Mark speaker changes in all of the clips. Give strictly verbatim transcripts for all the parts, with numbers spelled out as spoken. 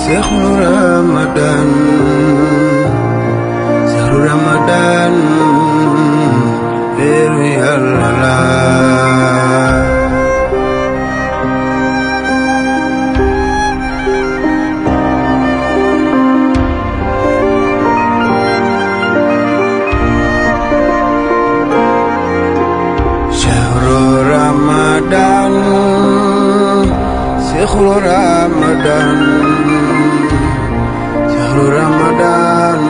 Speaker 1: Cheuhrou Ramadan, Cheuhrou Ramadan, weeru Yàlla la. Cheuhrou Ramadan, Cheuhrou Ramadan, Cheuhrou Ramadan,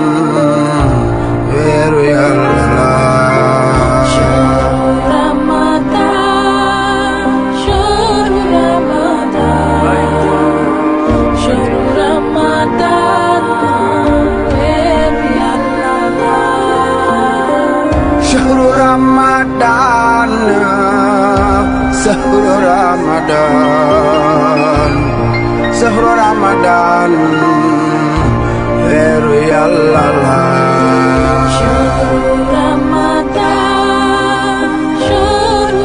Speaker 1: weeru Yàlla la.
Speaker 2: Cheuhrou Ramadan, Cheuhrou Ramadan, Cheuhrou Ramadan, weeru Yàlla la.
Speaker 1: Cheuhrou Ramadan, Cheuhrou Ramadan, Cheuhrou Ramadan, weeru Yàlla la.
Speaker 2: Cheuhrou Ramadan, Cheuhrou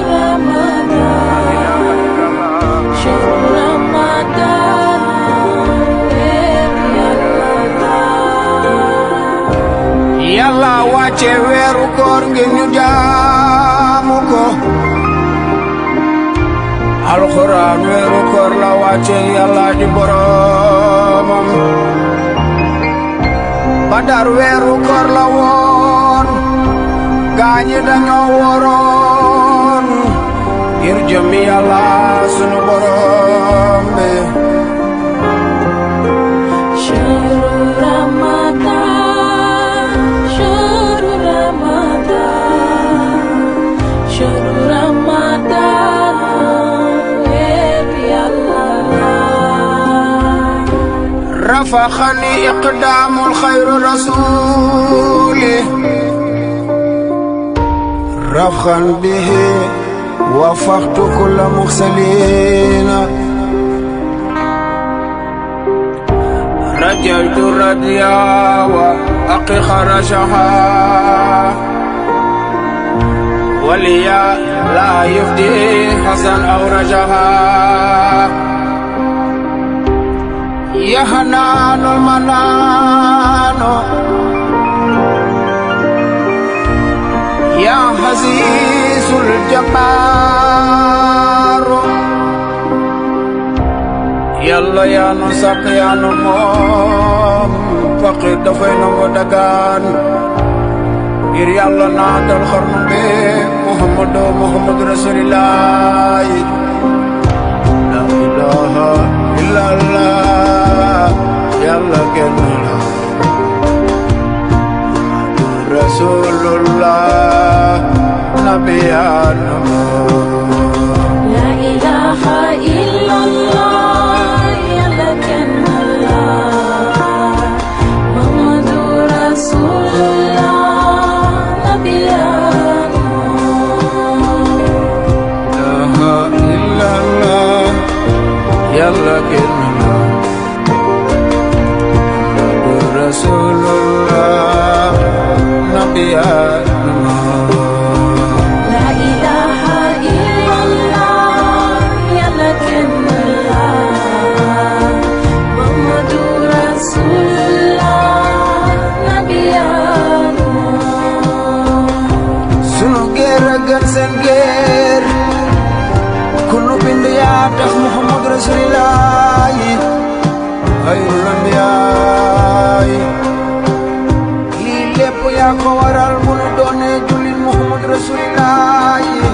Speaker 2: Ramadan, Cheuhrou Ramadan, weeru Yàlla la.
Speaker 1: Yàlla wàcce weeru koor ngir ñu jaamu ko. Alxuraan weeru koor la wàcce Yàlla di boroomam. Badar weeru koor la woon, gaañi dañoo woroon ngir jëmmi Yàlla sunu boroom bi.
Speaker 2: Cheuhrou Ramadan, Cheuhrou Ramadan, Cheuhrou Ramadan, weeru Yàlla la.
Speaker 1: Rafaxani iqdaamul xayru rasuuli, rafxan bihi wafaxtu kulla muxsaliina. rajaytu radiya wa aqi xarashaha, waliya laa yufdi hasan aw rajaha. Ya hanaanul manaano, ya hasiisul jabbaaru. Yàlla yaa nu sàkk yaa nu moom, faqir dafay nangu dagaan ngir Yàlla naatal xarnu bi. Muhammadu Muhammadu Rasulillah, la ilaha illallah, Yàlla kenn la. Muhammadu Rasulullah, nabiyaan
Speaker 2: La ilaha illallah, Yàlla kenn la. Muhammadu Rasulullah, nabiyaan.
Speaker 1: La ilaha illallah, Yàlla kenn la. Muhammadu Rasulullah, nabiyaan.
Speaker 2: La ilaha illallah, Yàlla kenn la. Muhammadu Rasulullah, nabiyaan.
Speaker 1: Sunu géer a gën seen géer, ku nu bind yaa tax. Muhammadu Rasulillah, xayrul anbiyaa. Lii lépp yaa ko waral, mu nu doonee jullit. Muhammadu Rasulillah.